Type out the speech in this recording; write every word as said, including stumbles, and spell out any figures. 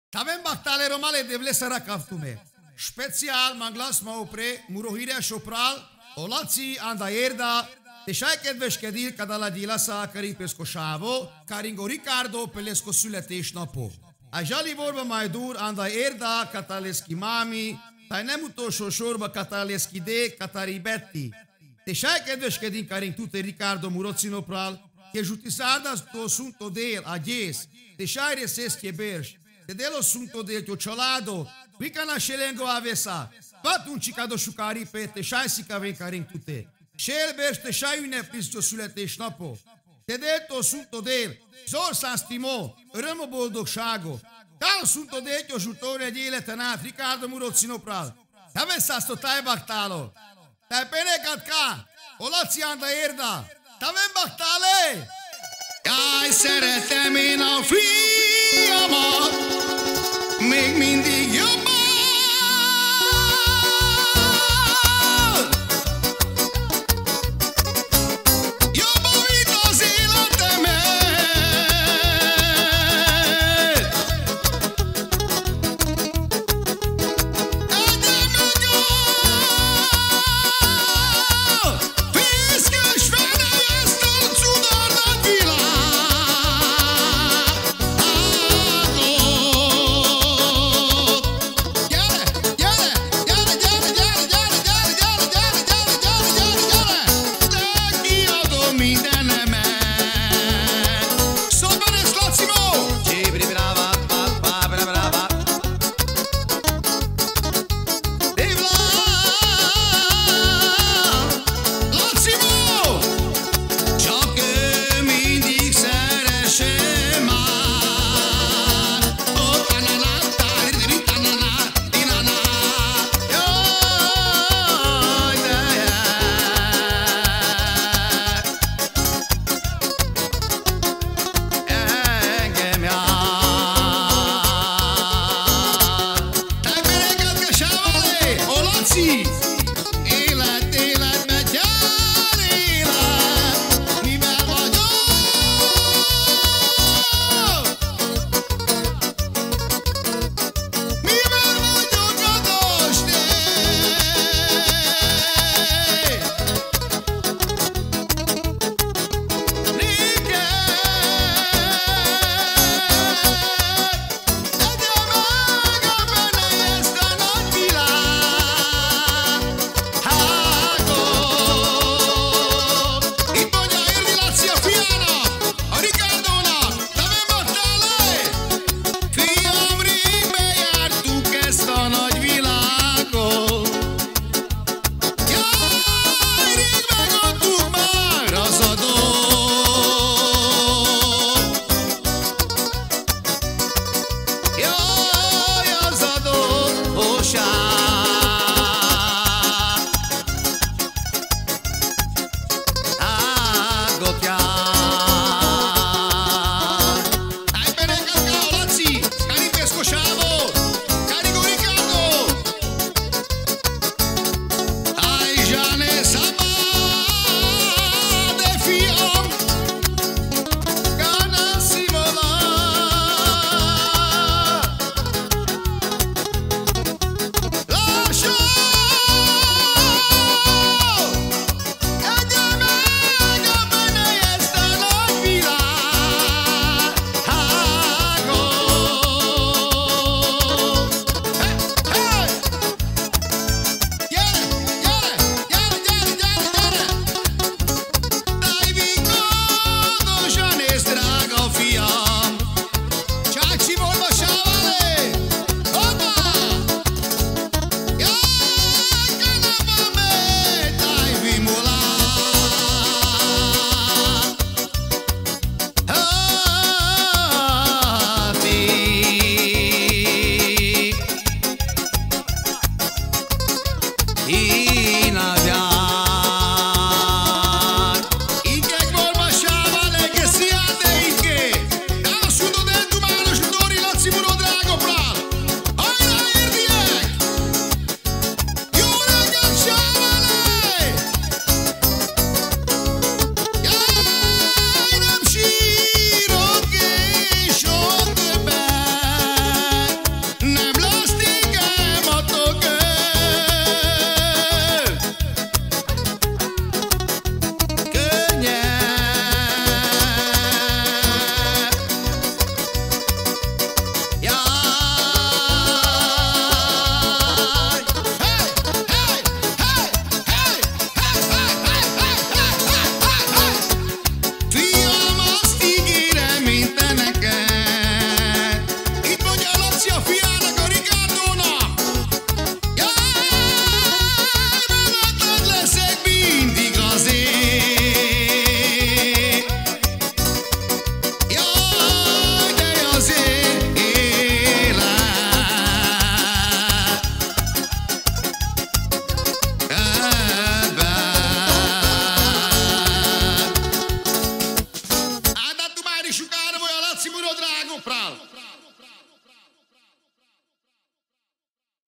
Tavem baktale romale devle sara kaftume. Special manglas ma opre murohire sopral olaci anda erda Teșai kedveskedil kadala dilasa cari pescoșavo, caringo Ricardo pelesco suleteș napo. Ajali vorba mai dur anda erda cataleski mami, tai nemuto șoșorba cataleski de cataribetti. Teșai kedveskedil caring tute Ricardo murocino pral, che jutisadas to sunto del ages, teșai reses cheberș, te delo sunto del ciocciolado, vicana șelengo avesa, patunci cado șucari pe teșai si caven caring tute. Šelberš te šajune prisco sulete šnapo. Te deto sunto del, zor san stimo, ramo boldog šago. Tal sunto detio žutore djele tenat, Ricardo Murocino pral. Tave sasto taj baktalo. Taj penekat ka, olaci anda erda. Tavem baktale. Jaj, szeretem én a fiamat,